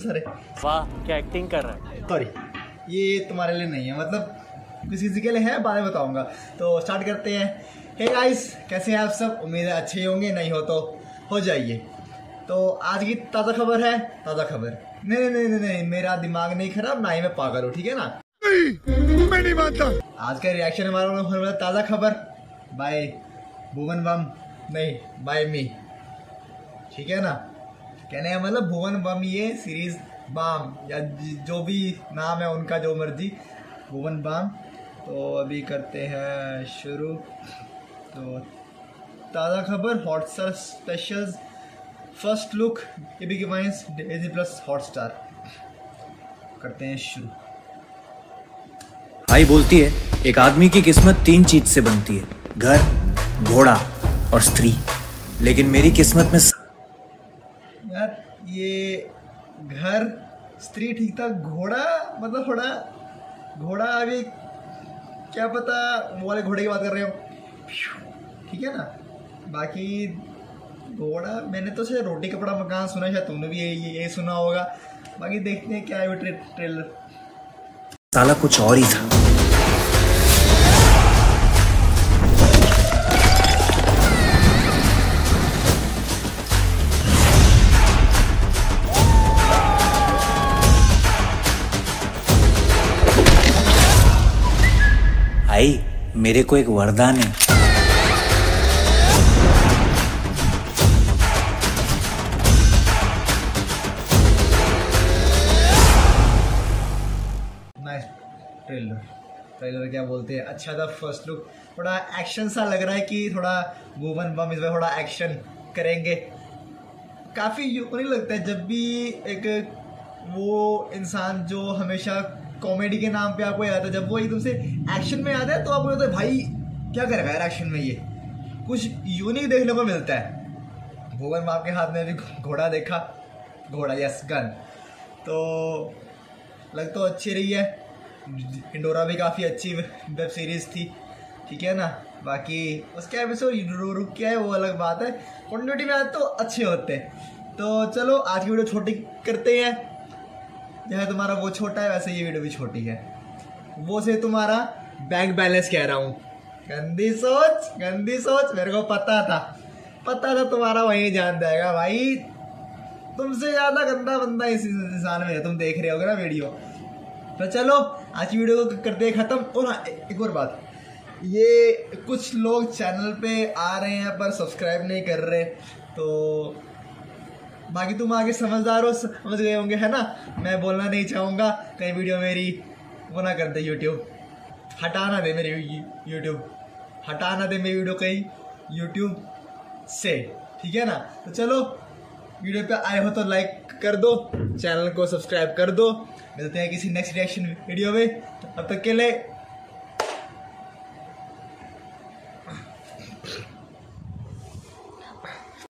सारे। वाह क्या एक्टिंग कर रहा है। सॉरी, ये तुम्हारे लिए नहीं है, मतलब किसी के लिए है, बाद में बताऊंगा। तो स्टार्ट करते हैं। हे गाइस, कैसे हैं आप सब? उम्मीद है अच्छे ही होंगे, नहीं हो तो हो जाइए। तो आज की ताज़ा खबर है, ताज़ा खबर। नहीं नहीं नहीं नहीं, मेरा दिमाग नहीं खराब, ना ही मैं पागल हूँ, ठीक है ना? मैं नहीं मानता। आज का रिएक्शन हमारा ताज़ा खबर बाय भुवन बम, नहीं बाय मी, ठीक है ना? कहने का मतलब भुवन बम, ये सीरीज बाम या जो भी नाम है उनका, जो मर्जी, भुवन बाम। तो अभी करते हैं शुरू। तो ताज़ा खबर, Hotstar specials first look ABK vines Disney plus Hotstar. करते हैं शुरू। आई बोलती है एक आदमी की किस्मत 3 चीज से बनती है, घर, घोड़ा और स्त्री। लेकिन मेरी किस्मत में यार ये घर, स्त्री ठीक था, घोड़ा मतलब थोड़ा घोड़ा, अभी क्या पता वो वाले घोड़े की बात कर रहे हो, ठीक है ना? बाकी घोड़ा मैंने तो शायद रोटी कपड़ा मकान सुना, शायद तुमने भी ये सुना होगा। बाकी देखते हैं क्या है वो ट्रेलर। साला कुछ और ही था। आई मेरे को एक वरदान है। नाइस ट्रेलर क्या बोलते हैं, अच्छा था। फर्स्ट लुक थोड़ा एक्शन सा लग रहा है कि थोड़ा भुवन बम इसमें थोड़ा एक्शन करेंगे। काफ़ी यूनिक लगता है जब भी एक वो इंसान जो हमेशा कॉमेडी के नाम पे आपको याद है, जब वो एकदम से एक्शन में आता है तो आपको लगता है भाई क्या करेगा यार एक्शन में, ये कुछ यूनिक देखने को मिलता है। भुवन बाम के हाथ में भी घोड़ा देखा, घोड़ा यस गन, तो लग तो अच्छी रही है। इंडोरा भी काफ़ी अच्छी वेब सीरीज़ थी, ठीक है ना? बाकी उसके एपिसोड रुक के है वो अलग बात है, कंटिन्यूटी में आज तो अच्छे होते हैं। तो चलो आज की वीडियो छोटी करते हैं। जैसे तुम्हारा वो छोटा है वैसे ये वीडियो भी छोटी है। वो से तुम्हारा बैंक बैलेंस कह रहा हूँ। गंदी सोच, मेरे को पता था तुम्हारा वहीं जान जाएगा भाई। तुमसे ज़्यादा गंदा बंदा इस इंसान में है, तुम देख रहे होगे ना वीडियो। तो चलो आज की वीडियो को करते हैं ख़त्म। और हाँ, एक और बात, ये कुछ लोग चैनल पे आ रहे हैं पर सब्सक्राइब नहीं कर रहे, तो बाकी तुम आगे समझदार हो, समझ गए होंगे, है ना? मैं बोलना नहीं चाहूँगा कहीं वीडियो मेरी वो ना कर दे, यूट्यूब हटाना दे मेरी वीडियो कहीं यूट्यूब से, ठीक है ना? तो चलो वीडियो पे आए हो तो लाइक कर दो, चैनल को सब्सक्राइब कर दो। मिलते हैं किसी नेक्स्ट रिएक्शन वीडियो में, तब तक के लिए